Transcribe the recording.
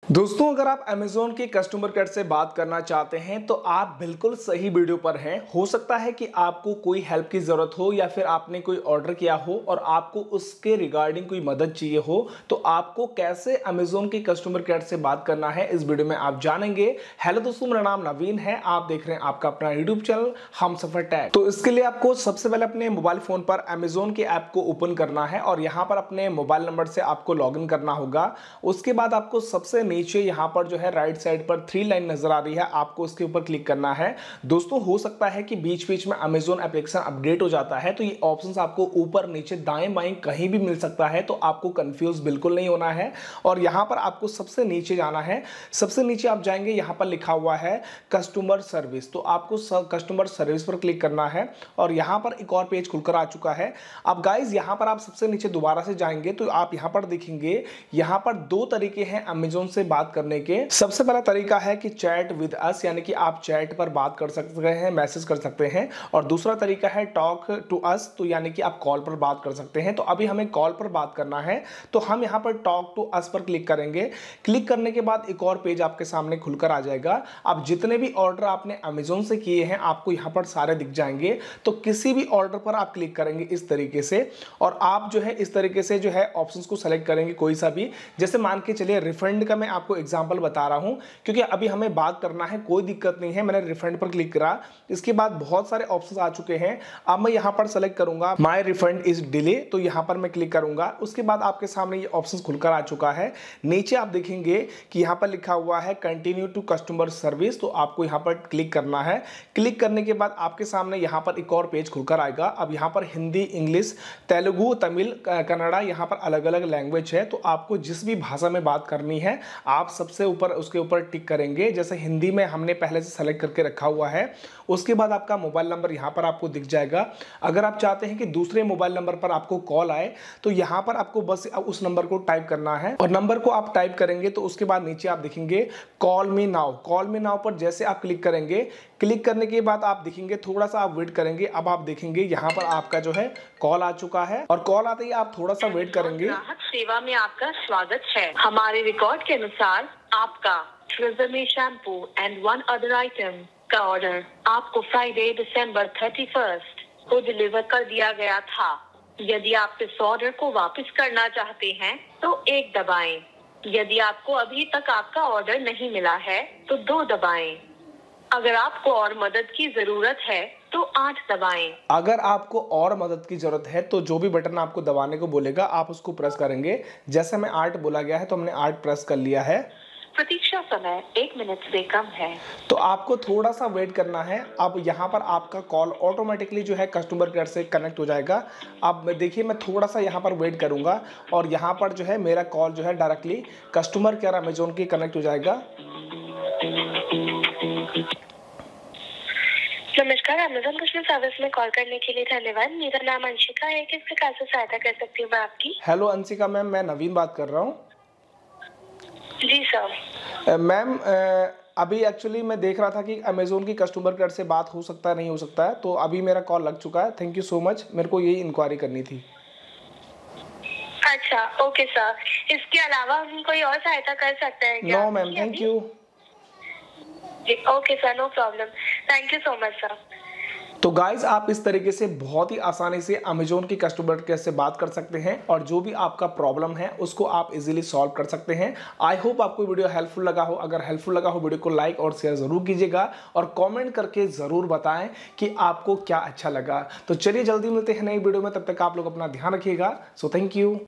दोस्तों, अगर आप अमेज़न के कस्टमर केयर से बात करना चाहते हैं तो आप बिल्कुल सही वीडियो पर हैं। हो सकता है कि आपको कोई हेल्प की ज़रूरत हो या फिर आपने कोई ऑर्डर किया हो और आपको उसके रिगार्डिंग कोई मदद चाहिए हो, तो आपको कैसे अमेज़न के कस्टमर केयर से बात करना है इस वीडियो में आप जानेंगे। हेलो दोस्तों, मेरा नाम नवीन है, आप देख रहे हैं आपका अपना यूट्यूब चैनल हमसफर टेक। तो इसके लिए आपको सबसे पहले अपने मोबाइल फ़ोन पर अमेज़न के ऐप को ओपन करना है और यहाँ पर अपने मोबाइल नंबर से आपको लॉगिन करना होगा। उसके बाद आपको सबसे नीचे यहाँ पर जो है राइट साइड पर 3 लाइन नजर आ रही है, आपको उसके ऊपर क्लिक करना है। दोस्तों, हो सकता है कि बीच बीच में अमेज़न एप्लीकेशन अपडेट हो जाता है, तो ये ऑप्शंस आपको ऊपर नीचे दाएं बाएं कहीं भी मिल सकता है, तो आपको कंफ्यूज बिल्कुल नहीं होना है। और यहाँ पर आपको सबसे नीचे जाना है। सबसे नीचे आप जाएंगे, यहाँ पर लिखा हुआ है कस्टमर सर्विस, तो आपको कस्टमर सर्विस पर क्लिक करना है और यहाँ पर एक और पेज खुलकर आ चुका है। अब गाइज, यहाँ पर आप सबसे नीचे दोबारा से जाएंगे तो आप यहाँ पर देखेंगे, यहाँ पर 2 तरीके हैं अमेज़न से बात करने के। सबसे पहला तरीका है कि चैट विद अस, यानी कि आप चैट पर बात कर सकते हैं, मैसेज कर सकते हैं। और दूसरा तरीका है टॉक टू अस, तो यानी कि आप कॉल पर बात कर सकते हैं। तो अभी हमें कॉल पर बात करना है, तो हम यहाँ पर टॉक टू अस पर क्लिक करेंगे। क्लिक करने के बाद एक और पेज आपके सामने खुलकर आ जाएगा। अब जितने भी ऑर्डर आपने अमेज़न से किए हैं आपको यहाँ पर सारे दिख जाएंगे। तो किसी भी ऑर्डर पर आप क्लिक करेंगे इस तरीके से, और आप जो है इस तरीके से जो है ऑप्शंस को सेलेक्ट करेंगे कोई सा भी। जैसे मान के चलिए रिफंड का मैं आपको एग्जांपल बता रहा हूं, क्योंकि अभी हमें बात करना है, कोई दिक्कत नहीं है। मैंने रिफंड पर क्लिक करा, इसके बाद बहुत सारे ऑप्शंस आ चुके हैं। अब मैं यहां पर सेलेक्ट करूंगा माय रिफंड इज डिले, तो यहां पर मैं क्लिक करूंगा। उसके बाद आपके सामने ये ऑप्शंस खुलकर आ चुका है। नीचे आप देखेंगे कि यहां पर लिखा हुआ है कंटिन्यू टू कस्टमर सर्विस, तो आपको यहां पर क्लिक करना है। क्लिक करने के बाद आपके सामने यहां पर एक और पेज खुलकर आएगा। अब यहां पर हिंदी, इंग्लिश, तेलुगु, तमिल, कन्नड़ा, यहां पर अलग अलग लैंग्वेज है। तो आपको जिस भी भाषा में बात करनी है आप सबसे ऊपर उसके ऊपर टिक करेंगे। जैसे हिंदी में हमने पहले से सेलेक्ट करके रखा हुआ है। उसके बाद आपका मोबाइल नंबर यहां पर आपको दिख जाएगा। अगर आप चाहते हैं कि दूसरे मोबाइल नंबर पर आपको कॉल आए तो यहां पर आपको बस उस नंबर को टाइप करना है, और नंबर को आप टाइप करेंगे तो उसके बाद नीचे आप देखेंगे call me now. Call me now पर जैसे आप क्लिक करेंगे, क्लिक करने के बाद आप देखेंगे, थोड़ा सा आप वेट करेंगे। अब आप देखेंगे यहाँ पर आपका जो है कॉल आ चुका है, और कॉल आते ही आप थोड़ा सा वेट करेंगे। ग्राहक सेवा में आपका स्वागत है। हमारे रिकॉर्ड के अनुसार आपका फ्रीजर में शैम्पू एंड 1 अदर आइटम का ऑर्डर आपको फ्राइडे दिसंबर 31 को डिलीवर कर दिया गया था। यदि आप इस ऑर्डर को वापस करना चाहते हैं तो 1 दबाएं। यदि आपको अभी तक आपका ऑर्डर नहीं मिला है तो 2 दबाएं। अगर आपको और मदद की जरूरत है तो 8 दबाएं। अगर आपको और मदद की जरूरत है तो जो भी बटन आपको दबाने को बोलेगा आप उसको प्रेस करेंगे। जैसे मैं 8 बोला गया है तो हमने 8 प्रेस कर लिया है। प्रतीक्षा समय 1 मिनट से कम है, तो आपको थोड़ा सा वेट करना है। अब यहाँ पर आपका कॉल ऑटोमेटिकली जो है कस्टमर केयर से कनेक्ट हो जाएगा। अब देखिए, मैं थोड़ा सा यहाँ पर वेट करूँगा और यहाँ पर जो है मेरा कॉल जो है डायरेक्टली कस्टमर केयर अमेज़न की कनेक्ट हो जाएगा। नमस्कार, अमेज़न कस्टमर सर्विस में कॉल करने के लिए धन्यवाद। मेरा नाम अंशिका है, किस प्रकार से सहायता कर सकती हूँ मैं आपकी? हेलो अंशिका मैम, मैं नवीन बात कर रहा हूँ। जी सर। मैम, अभी एक्चुअली मैं देख रहा था कि अमेज़न की कस्टमर केयर से बात हो सकता है, नहीं हो सकता है, तो अभी मेरा कॉल लग चुका है। थैंक यू सो मच, मेरे को यही इंक्वायरी करनी थी। अच्छा, ओके सर। इसके अलावा हम कोई और सहायता कर सकते हैं क्या? No ma'am, thank you. Okay sir, no problem. Thank you so much sir. तो गाइज, आप इस तरीके से बहुत ही आसानी से अमेज़न की कस्टमर केयर से बात कर सकते हैं और जो भी आपका प्रॉब्लम है उसको आप इजीली सॉल्व कर सकते हैं। आई होप आपको वीडियो हेल्पफुल लगा हो। अगर हेल्पफुल लगा हो वीडियो को लाइक और शेयर जरूर कीजिएगा और कमेंट करके ज़रूर बताएं कि आपको क्या अच्छा लगा। तो चलिए जल्दी मिलते हैं नई वीडियो में, तब तक आप लोग अपना ध्यान रखिएगा। So thank you.